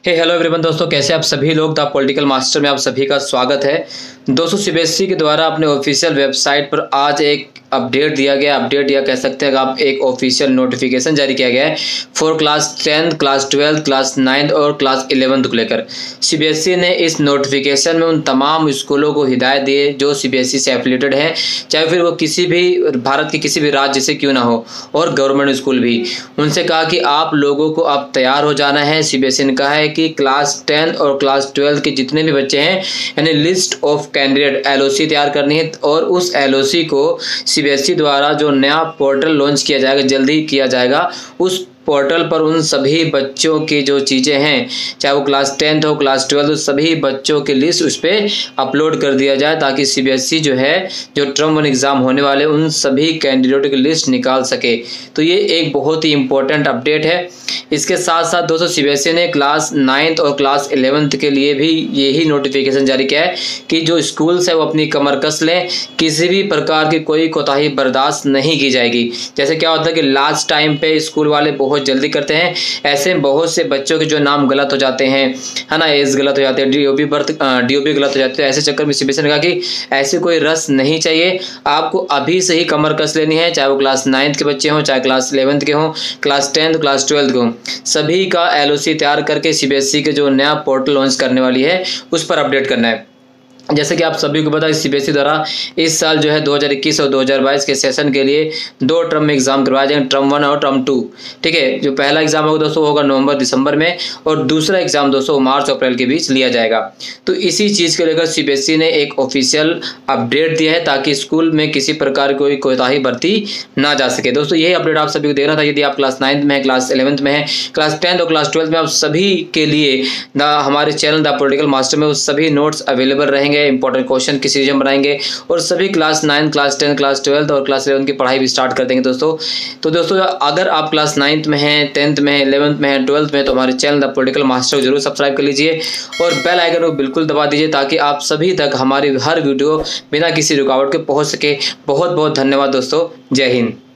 Hello everyone दोस्तों, कैसे आप सभी लोग द पॉलिटिकल मास्टर में आप सभी का स्वागत है। दोस्तों, सीबीएसई के द्वारा अपने ऑफिशियल वेबसाइट पर आज एक अपडेट दिया गया, अपडेट या कह सकते हैं आप एक ऑफिशियल नोटिफिकेशन जारी किया गया है फॉर क्लास 10, क्लास 12, क्लास 9 और क्लास 11 को लेकर। सीबीएसई ने इस नोटिफिकेशन में उन तमाम स्कूलों को हिदायत दी है जो सीबीएसई से एफिलेटेड हैं, चाहे फिर वो किसी भी भारत के किसी भी राज्य से क्यों ना हो, और गवर्नमेंट स्कूल भी। उनसे कहा कि आप लोगों को अब तैयार हो जाना है। सीबीएसई ने कहा है कि क्लास 10 और क्लास 12 के जितने भी बच्चे हैं, यानी लिस्ट ऑफ कैंडिडेट एलओसी तैयार करनी है, और उस एलओसी को सीबीएसई द्वारा जो नया पोर्टल लॉन्च किया जाएगा, जल्दी किया जाएगा, उस पोर्टल पर उन सभी बच्चों की जो चीज़ें हैं, चाहे वो क्लास 10 हो, क्लास 12 हो, सभी बच्चों की लिस्ट उस पर अपलोड कर दिया जाए, ताकि सीबीएसई जो है जो टर्म 1 एग्ज़ाम होने वाले उन सभी कैंडिडेटों की लिस्ट निकाल सके। तो ये एक बहुत ही इंपॉर्टेंट अपडेट है। इसके साथ साथ दोस्तों, सीबीएसई ने क्लास 9 और क्लास 11 के लिए भी यही नोटिफिकेशन जारी किया है कि जो स्कूल्स है वो अपनी कमर कस लें, किसी भी प्रकार की कोई कोताही बर्दाश्त नहीं की जाएगी। जैसे क्या होता है कि लास्ट टाइम पे स्कूल वाले बहुत जल्दी करते हैं, ऐसे में बहुत से बच्चों के जो नाम गलत हो जाते हैं, है ना, एज गलत हो जाते हैं, डीओबी गलत हो जाते हैं। ऐसे चक्कर में सीबीएसई ने कहा कि ऐसे कोई रस नहीं चाहिए, आपको अभी से ही कमर कस लेनी है, चाहे वो क्लास 9 के बच्चे हों, चाहे क्लास 11 के हों, क्लास 10, क्लास 12 के हों, सभी का एलओसी तैयार करके सीबीएसई के जो नया पोर्टल लॉन्च करने वाली है उस पर अपडेट करना है। जैसे कि आप सभी को पता है, सीबीएसई द्वारा इस साल जो है 2021 और 2022 के सेशन के लिए 2 टर्म में एग्जाम करवाए जाएंगे, टर्म 1 और टर्म 2। ठीक है, जो पहला एग्जाम होगा दोस्तों होगा नवंबर दिसंबर में, और दूसरा एग्जाम दोस्तों मार्च अप्रैल के बीच लिया जाएगा। तो इसी चीज़ को लेकर सीबीएसई ने एक ऑफिशियल अपडेट दिया है, ताकि स्कूल में किसी प्रकार की कोई कोताही बरती ना जा सके। दोस्तों, यही अपडेट आप सभी को देना था। यदि आप क्लास 9 में है, क्लास 11 में है, क्लास 10 और क्लास 12 में, आप सभी के लिए हमारे चैनल द पॉलिटिकल मास्टर में वो सभी नोट्स अवेलेबल रहेंगे। इंपॉर्टेंट क्वेश्चन की सीरीज हम बनाएंगे, और सभी क्लास 9, क्लास 10, क्लास 12 और क्लास 11 की पढ़ाई भी स्टार्ट कर देंगे दोस्तों। तो दोस्तों, अगर आप क्लास 9 में हैं, 10th में हैं, 11th में हैं, 12th में, तो हमारे चैनल द पॉलिटिकल मास्टर को जरूर सब्सक्राइब कर लीजिए और बेल आइकन को बिल्कुल दबा दीजिए, ताकि आप सभी तक हमारी हर वीडियो बिना किसी रुकावट के पहुंच सके। बहुत बहुत धन्यवाद दोस्तों। जय हिंद।